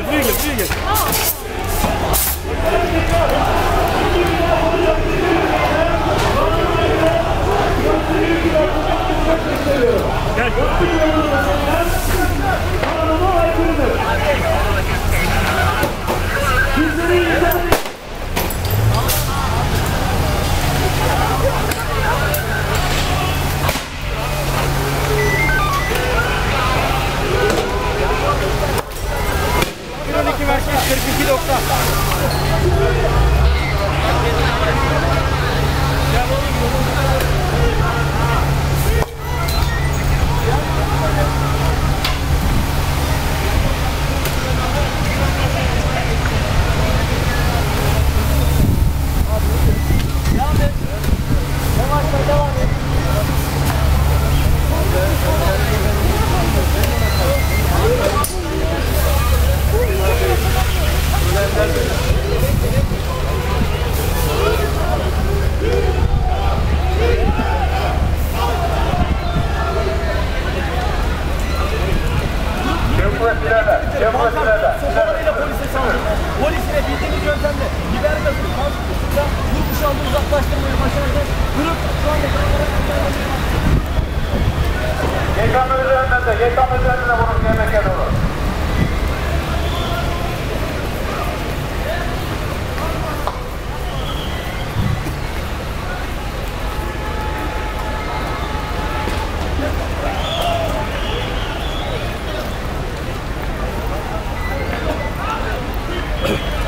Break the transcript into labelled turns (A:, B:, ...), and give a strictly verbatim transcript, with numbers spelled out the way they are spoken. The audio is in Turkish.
A: buraya gel, buraya gel. kırk iki doksan. Sopalarıyla polise saldırdı. Polisine bildiğimiz yöntemle biber gazını kan kutusunda durmuş aldı, uzaklaştırmayı başardı. Grup şu anda
B: G K M üzerinde, G K M üzerinde bunun yemek olur.
A: Ugh.